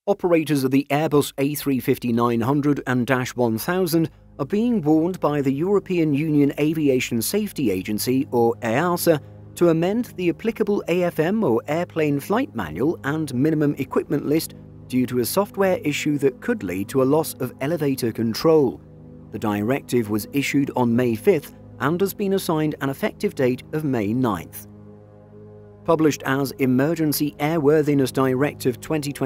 Operators of the Airbus A350-900 and -1000 are being warned by the European Union Aviation Safety Agency, or EASA, to amend the applicable AFM or airplane flight manual and minimum equipment list due to a software issue that could lead to a loss of elevator control. The directive was issued on May 5th and has been assigned an effective date of May 9th. Published as Emergency Airworthiness Directive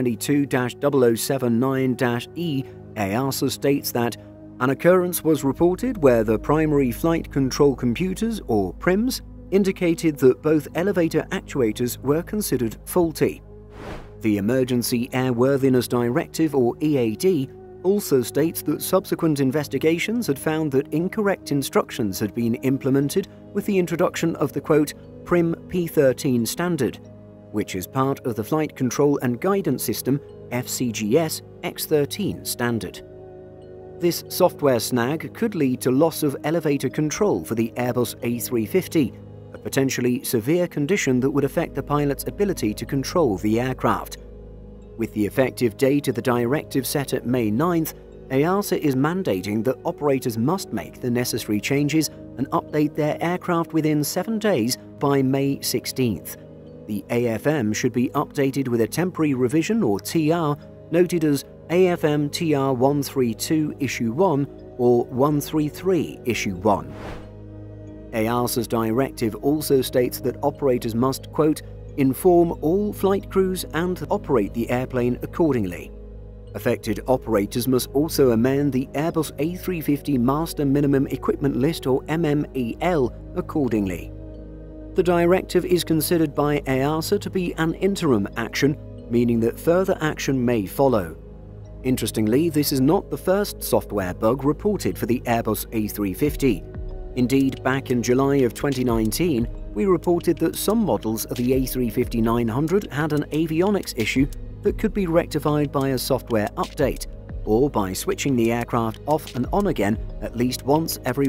2022-0079-E, EASA states that an occurrence was reported where the primary flight control computers, or PRIMs, indicated that both elevator actuators were considered faulty. The Emergency Airworthiness Directive, or EAD, also states that subsequent investigations had found that incorrect instructions had been implemented with the introduction of the quote, PRIM P13 standard, which is part of the Flight Control and Guidance System FCGS X13 standard. This software snag could lead to loss of elevator control for the Airbus A350, a potentially severe condition that would affect the pilot's ability to control the aircraft. With the effective date of the directive set at May 9th, EASA is mandating that operators must make the necessary changes and update their aircraft within 7 days by May 16th. The AFM should be updated with a temporary revision, or TR, noted as AFM TR 132 Issue 1 or 133 Issue 1. EASA's directive also states that operators must, quote, inform all flight crews and operate the airplane accordingly. Affected operators must also amend the Airbus A350 Master Minimum Equipment List, or MMEL, accordingly. The directive is considered by EASA to be an interim action, meaning that further action may follow. Interestingly, this is not the first software bug reported for the Airbus A350. Indeed, back in July of 2019, we reported that some models of the A350-900 had an avionics issue that could be rectified by a software update, or by switching the aircraft off and on again at least once every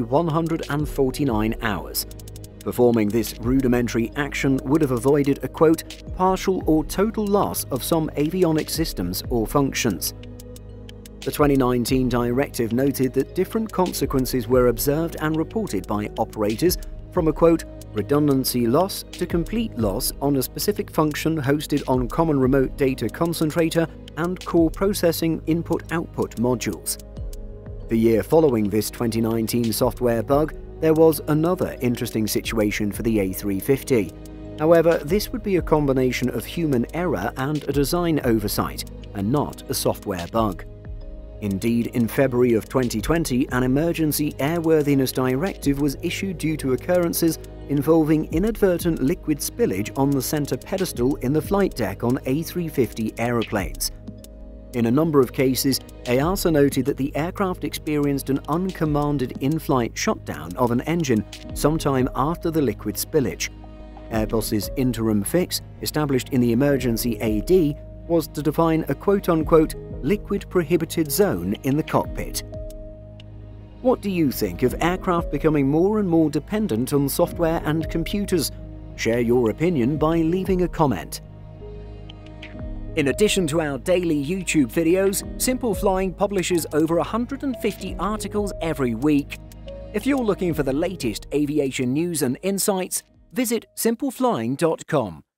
149 hours. Performing this rudimentary action would have avoided a quote, partial or total loss of some avionics systems or functions. The 2019 directive noted that different consequences were observed and reported by operators, from a quote, redundancy loss to complete loss on a specific function hosted on Common Remote Data Concentrator and Core Processing Input-Output modules. The year following this 2019 software bug, there was another interesting situation for the A350. However, this would be a combination of human error and a design oversight, and not a software bug. Indeed, in February of 2020, an Emergency Airworthiness Directive was issued due to occurrences involving inadvertent liquid spillage on the center pedestal in the flight deck on A350 aeroplanes. In a number of cases, EASA noted that the aircraft experienced an uncommanded in-flight shutdown of an engine sometime after the liquid spillage. Airbus's interim fix, established in the Emergency AD, was to define a quote-unquote liquid prohibited zone in the cockpit. What do you think of aircraft becoming more and more dependent on software and computers? Share your opinion by leaving a comment. In addition to our daily YouTube videos, Simple Flying publishes over 150 articles every week. If you're looking for the latest aviation news and insights, visit simpleflying.com.